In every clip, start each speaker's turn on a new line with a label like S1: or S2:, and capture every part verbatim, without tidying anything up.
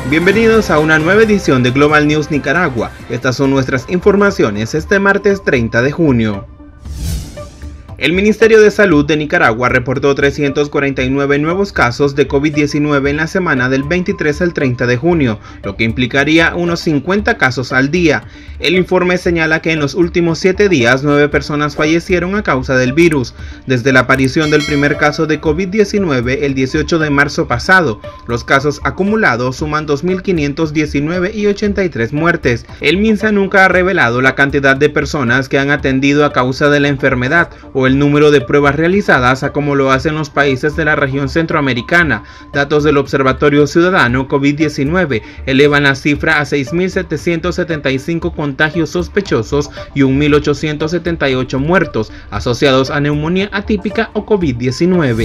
S1: Bienvenidos a una nueva edición de Global News Nicaragua. Estas son nuestras informaciones este martes treinta de junio. El Ministerio de Salud de Nicaragua reportó trescientos cuarenta y nueve nuevos casos de COVID diecinueve en la semana del veintitrés al treinta de junio, lo que implicaría unos cincuenta casos al día. El informe señala que en los últimos siete días, nueve personas fallecieron a causa del virus. Desde la aparición del primer caso de COVID diecinueve el dieciocho de marzo pasado, los casos acumulados suman dos mil quinientos diecinueve y ochenta y tres muertes. El MINSA nunca ha revelado la cantidad de personas que han atendido a causa de la enfermedad o el número de pruebas realizadas, a como lo hacen los países de la región centroamericana. Datos del Observatorio Ciudadano COVID diecinueve elevan la cifra a seis mil setecientos setenta y cinco contagios sospechosos y un mil ochocientos setenta y ocho muertos asociados a neumonía atípica o COVID diecinueve.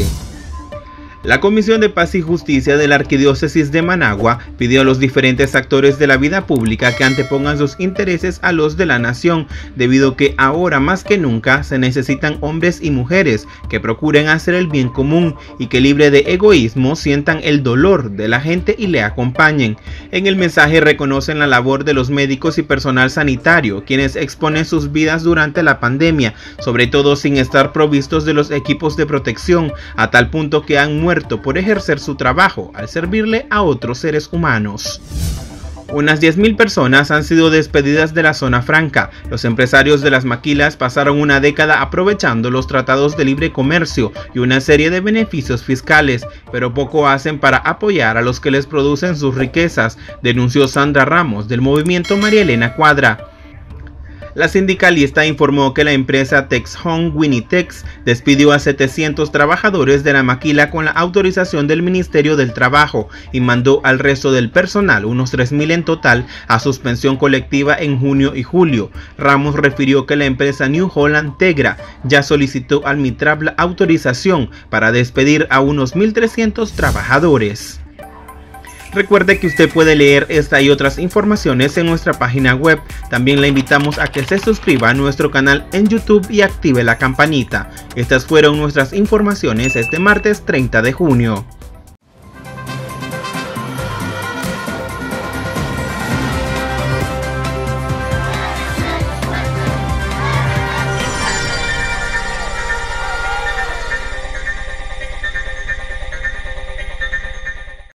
S1: La Comisión de Paz y Justicia de la Arquidiócesis de Managua pidió a los diferentes actores de la vida pública que antepongan sus intereses a los de la nación, debido a que ahora más que nunca se necesitan hombres y mujeres que procuren hacer el bien común y que, libre de egoísmo, sientan el dolor de la gente y le acompañen. En el mensaje reconocen la labor de los médicos y personal sanitario, quienes exponen sus vidas durante la pandemia, sobre todo sin estar provistos de los equipos de protección, a tal punto que han muerto por ejercer su trabajo al servirle a otros seres humanos. Unas diez mil personas han sido despedidas de la zona franca. Los empresarios de las maquilas pasaron una década aprovechando los tratados de libre comercio y una serie de beneficios fiscales, pero poco hacen para apoyar a los que les producen sus riquezas, denunció Sandra Ramos del movimiento María Elena Cuadra. La sindicalista informó que la empresa Texhome Winitex despidió a setecientos trabajadores de la maquila con la autorización del Ministerio del Trabajo y mandó al resto del personal, unos tres mil en total, a suspensión colectiva en junio y julio. Ramos refirió que la empresa New Holland Tegra ya solicitó al Mitrab la autorización para despedir a unos mil trescientos trabajadores. Recuerde que usted puede leer esta y otras informaciones en nuestra página web. También le invitamos a que se suscriba a nuestro canal en YouTube y active la campanita. Estas fueron nuestras informaciones este martes treinta de junio.